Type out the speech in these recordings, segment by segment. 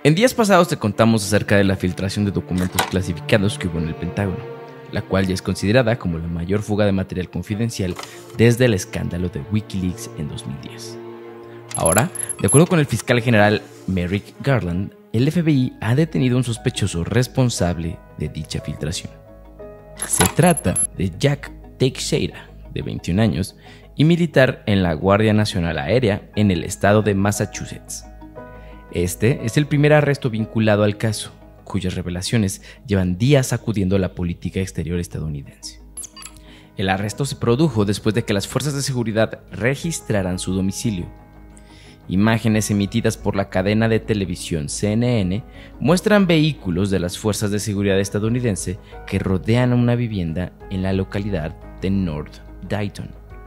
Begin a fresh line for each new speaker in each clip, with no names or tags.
En días pasados te contamos acerca de la filtración de documentos clasificados que hubo en el Pentágono, la cual ya es considerada como la mayor fuga de material confidencial desde el escándalo de Wikileaks en 2010. Ahora, de acuerdo con el fiscal general Merrick Garland, el FBI ha detenido a un sospechoso responsable de dicha filtración. Se trata de Jack Teixeira, de 21 años, y militar en la Guardia Nacional Aérea en el estado de Massachusetts. Este es el primer arresto vinculado al caso, cuyas revelaciones llevan días sacudiendo la política exterior estadounidense. El arresto se produjo después de que las fuerzas de seguridad registraran su domicilio. Imágenes emitidas por la cadena de televisión CNN muestran vehículos de las fuerzas de seguridad estadounidense que rodean una vivienda en la localidad de North Dayton.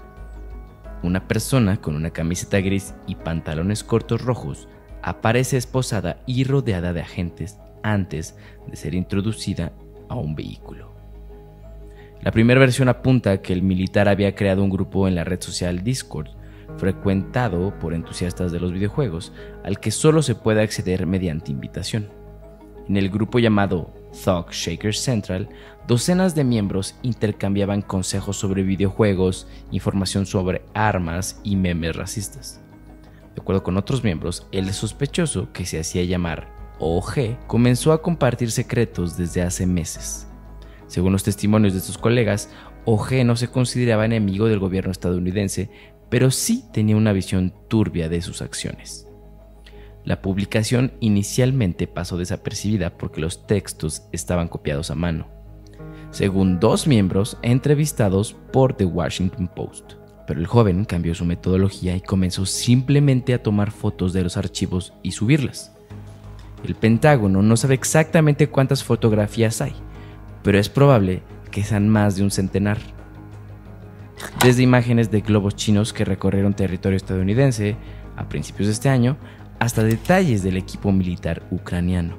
Una persona con una camiseta gris y pantalones cortos rojos aparece esposada y rodeada de agentes antes de ser introducida a un vehículo. La primera versión apunta a que el militar había creado un grupo en la red social Discord, frecuentado por entusiastas de los videojuegos, al que solo se puede acceder mediante invitación. En el grupo llamado Thug Shaker Central, docenas de miembros intercambiaban consejos sobre videojuegos, información sobre armas y memes racistas. De acuerdo con otros miembros, el sospechoso, que se hacía llamar OG, comenzó a compartir secretos desde hace meses. Según los testimonios de sus colegas, OG no se consideraba enemigo del gobierno estadounidense, pero sí tenía una visión turbia de sus acciones. La publicación inicialmente pasó desapercibida porque los textos estaban copiados a mano, según dos miembros entrevistados por The Washington Post. Pero el joven cambió su metodología y comenzó simplemente a tomar fotos de los archivos y subirlas. El Pentágono no sabe exactamente cuántas fotografías hay, pero es probable que sean más de un centenar. Desde imágenes de globos chinos que recorrieron territorio estadounidense a principios de este año, hasta detalles del equipo militar ucraniano.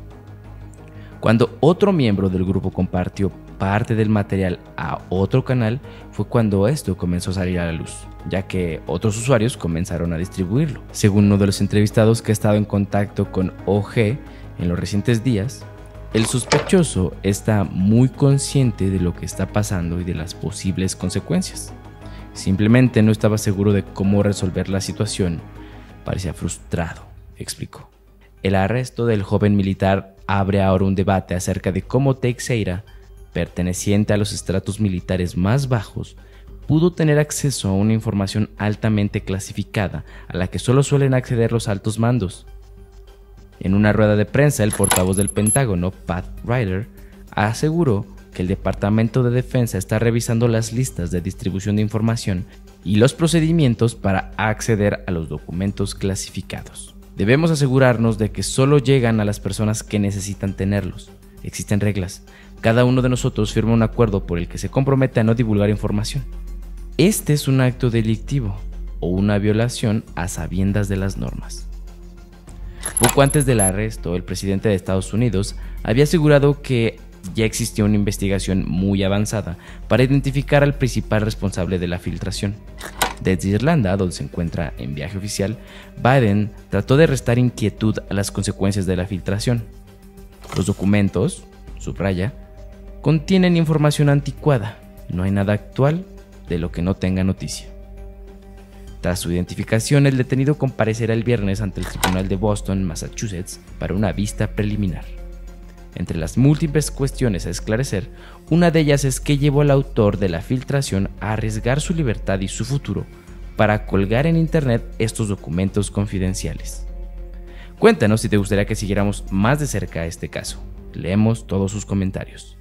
Cuando otro miembro del grupo compartió parte del material a otro canal, fue cuando esto comenzó a salir a la luz, ya que otros usuarios comenzaron a distribuirlo. Según uno de los entrevistados que ha estado en contacto con OG en los recientes días, el sospechoso está muy consciente de lo que está pasando y de las posibles consecuencias. Simplemente no estaba seguro de cómo resolver la situación. Parecía frustrado, explicó. El arresto del joven militar abre ahora un debate acerca de cómo Teixeira, perteneciente a los estratos militares más bajos, pudo tener acceso a una información altamente clasificada a la que solo suelen acceder los altos mandos. En una rueda de prensa, el portavoz del Pentágono, Pat Ryder, aseguró que el Departamento de Defensa está revisando las listas de distribución de información y los procedimientos para acceder a los documentos clasificados. Debemos asegurarnos de que solo llegan a las personas que necesitan tenerlos. Existen reglas. Cada uno de nosotros firma un acuerdo por el que se compromete a no divulgar información. Este es un acto delictivo o una violación a sabiendas de las normas. Poco antes del arresto, el presidente de Estados Unidos había asegurado que ya existía una investigación muy avanzada para identificar al principal responsable de la filtración. Desde Irlanda, donde se encuentra en viaje oficial, Biden trató de restar inquietud a las consecuencias de la filtración. Los documentos, subraya, contienen información anticuada. No hay nada actual de lo que no tenga noticia. Tras su identificación, el detenido comparecerá el viernes ante el Tribunal de Boston, Massachusetts, para una vista preliminar. Entre las múltiples cuestiones a esclarecer, una de ellas es qué llevó al autor de la filtración a arriesgar su libertad y su futuro para colgar en internet estos documentos confidenciales. Cuéntanos si te gustaría que siguiéramos más de cerca este caso. Leemos todos sus comentarios.